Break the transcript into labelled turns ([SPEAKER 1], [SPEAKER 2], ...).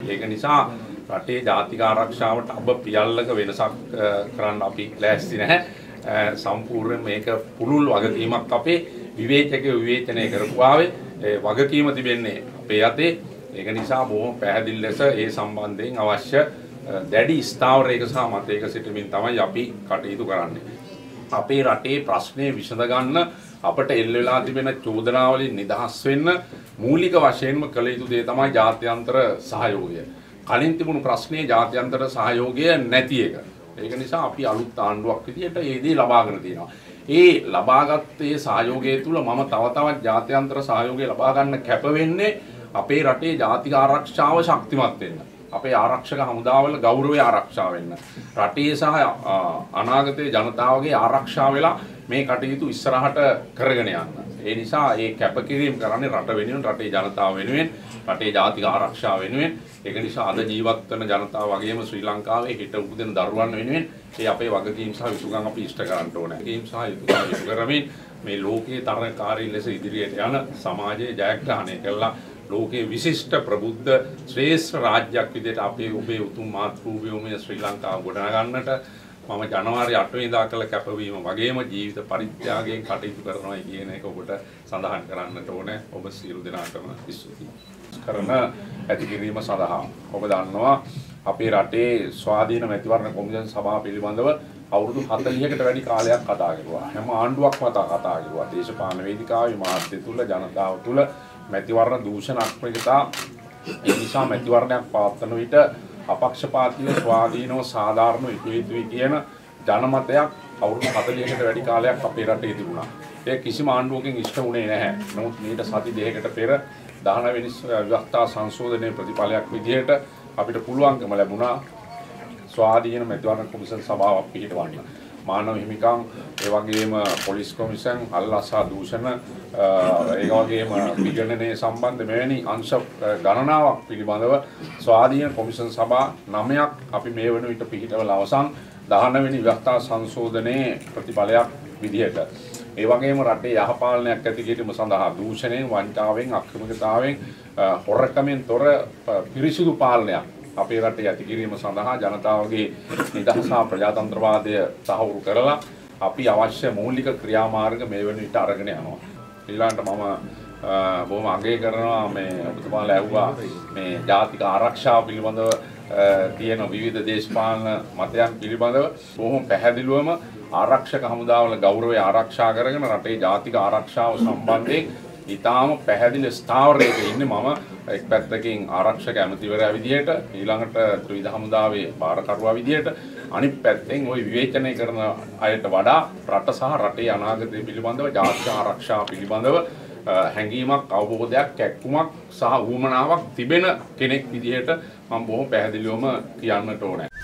[SPEAKER 1] ඒක නිසා රටේ ජාතික ආරක්ෂාවට අබ පියල්ලක වෙනසක් කරන්න අපි ලෑස්ති නැහැ. සම්පූර්ණ මේක පුළුල් වගකීමක් අපේ විවේචකයෝ විවේචනය කරපුවාවේ වගකීම තිබෙන්නේ අපේ අතේ. ඒක නිසා බොහොම පැහැදිලි ලෙස ඒ සම්බන්ධයෙන් අවශ්‍ය දැඩි ස්ථාවරයක සහ මතයක සිටමින් තමයි අපි කටයුතු කරන්නේ. අපේ රටේ ප්‍රශ්නේ විසඳ ගන්න අපට එල්ල වෙලා තිබෙන චෝදනාවලින් නිදහස් වෙන්න මූලික වශයෙන්ම කළ යුතු දේ තමයි ජාත්‍යන්තර සහයෝගය. කලින් තිබුණු ප්‍රශ්නේ ජාත්‍යන්තර සහයෝගය නැති එක. ඒක නිසා අපි අලුත් ආණ්ඩුවක් විදියට ඒ දේ ලබාගෙන තියෙනවා. ඒ ලබාගත් ඒ සහයෝගය තුල මම තව තවත් ජාත්‍යන්තර සහයෝගය ලබා ගන්න කැප වෙන්නේ අපේ රටේ ජාතික ආරක්ෂාව ශක්තිමත් වෙන්න. අපේ ආරක්ෂක හමුදාවල ගෞරවය ආරක්ෂා වෙන්න. රටේ සහ අනාගතයේ ජනතාවගේ ආරක්ෂාව වෙලා මේ කටයුතු ඉස්සරහට කරගෙන යන්න. ඒ නිසා මේ කැපකිරීම කරන්නේ රට වෙනුවෙන්, රටේ ජනතාව වෙනුවෙන්, රටේ ජාතික ආරක්ෂාව වෙනුවෙන්. ඒක නිසා අද ජීවත් වෙන ජනතාව වගේම ශ්‍රී ලංකාවේ හිට උපදින දරුවන් වෙනුවෙන් මේ අපේ වගකීම් සහ යුතුකම් අපි ඉෂ්ට කරන්න ඕනේ. වගකීම් සහ යුතුකම් ඉෂ්ට කරමින් මේ ලෝකයේ තරණකාරී ලෙස ඉදිරියට යන සමාජයේ ජයග්‍රහණය කළා ලෝකයේ විශිෂ්ට ප්‍රබුද්ධ ශ්‍රේෂ්ඨ රාජ්‍යයක් විදිහට අපේ ඔබේ උතුම් මාතෘභූමිය ශ්‍රී ලංකාව ගොඩනගන්නට මම ජනවාරි 8 වෙනිදා කළ කැපවීම වගේම ජීවිත පරිත්‍යාගයෙන් කටයුතු කරනවා කියන එක ඔබට සඳහන් කරන්නට ඕනේ. ඔබ සියලු දෙනාටම ස්තුතියි. කරන ඇති කිරීම සඳහා ඔබ දන්නවා අපේ රටේ ස්වාධීන මැතිවරණ කොමිෂන් සභාව පිළිබඳව අවුරුදු 40කට වැඩි කාලයක් කතා කරුවා. හැම ආණ්ඩුවක්ම කතා කරුවා. දේශපාලන වේදිකාවේ මාධ්‍ය තුල ජනතාව තුල මැතිවරණ දූෂණ අක්‍රියතා ඒ නිසා මැතිවරණයක් පවත්වන විට අපක්ෂපාතීව ස්වාධීනව සාධාරණව ඉදිරියේදී කියන ජනමතයක් අවුරුදු 40කට වැඩි කාලයක් අපේ රටේ තිබුණා. ඒ කිසිම ආණ්ඩුවකින් ඉෂ්ට වුණේ නැහැ. නමුත් මීට සති දෙකකට පෙර 19 වෙනි ව්‍යවස්ථා සංශෝධනයේ ප්‍රතිඵලයක් විදිහට අපිට පුළුවන්කම ලැබුණා ස්වාධීන මැතිවරණ කොමිෂන් සභාවක් පිහිටවන්න. මානව හිමිකම් ඒ වගේම පොලිස් කොමිෂන් අල්ලාසා දූෂණ ඒ වගේම විගණනයේ සම්බන්ධ මෙවැනි අංශ ගණනාවක් පිළිබඳව ස්වාධීන කොමිෂන් සභා 9ක් අපි මේ වන විට පිහිටවල අවසන් 19 වෙනි ව්‍යවස්ථා සංශෝධනයේ ප්‍රතිඵලයක් විදිහට ඒ වගේම රටේ යහපාලනයක් ඇති කිරීම සඳහා දූෂණයෙන් වංචාවෙන් අක්‍රමිකතාවෙන් හොරකමෙන් තොර පිරිසිදු පාලනයක් අපේ රටේ ඇති කිරීම සඳහා ජනතාවගේ නිදහස හා ප්‍රජාතන්ත්‍රවාදය තහවුරු කරලා අපි අවශ්‍ය මූලික ක්‍රියාමාර්ග මේ වෙන විට අරගෙන යනවා. ඊළඟට මම බොහොම අගය කරනවා මේ ඔබතුමාලා ඇහුවා මේ ජාතික ආරක්ෂාව පිළිබඳව තියෙන විවිධ දේශපාලන මතයන් පිළිබඳව බොහොම පැහැදිලිවම ආරක්ෂක හමුදාවල ගෞරවය ආරක්ෂා කරගෙන රටේ ජාතික ආරක්ෂාව සම්බන්ධයෙන් ඊටාම පැහැදිලි ස්ථාවරයක ඉන්නේ මම එක් පැත්තකින් ආරක්ෂක ඇමතිවරයා විදියට ඊළඟට ත්‍රිවිධ හමුදාවේ බාරකරුවා විදියට අනිත් පැත්තෙන් ওই විවේචනය කරන අයට වඩා රට සහ රටේ අනාගතය පිළිබඳව ජාතික ආරක්ෂාව පිළිබඳව හැඟීමක් අවබෝධයක් කැක්කුමක් සහ උවමනාවක් තිබෙන කෙනෙක් විදියට මම බොහොම පැහැදිලිවම කියන්නට ඕනේ.